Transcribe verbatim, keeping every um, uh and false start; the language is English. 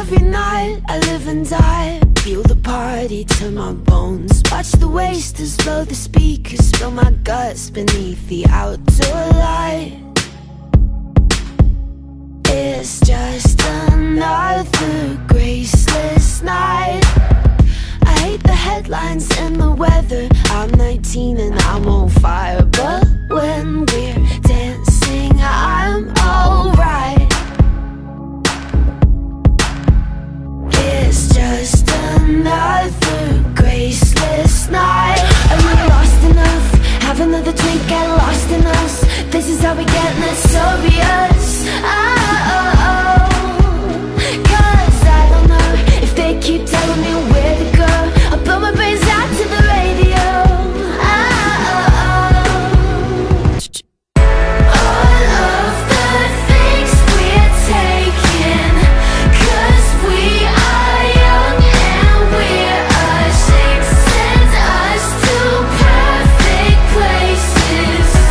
Every night I live and die, feel the party to my bones. Watch the wasters blow the speakers, spill my guts beneath the outdoor light. It's just another graceless night. I hate the headlines and the weather. I'm nineteen and I'm on fire, but when we're dancing I'm alright. It's just another graceless night. Are you lost enough? Have another drink, get lost in us. This is how we get, let's so be us. I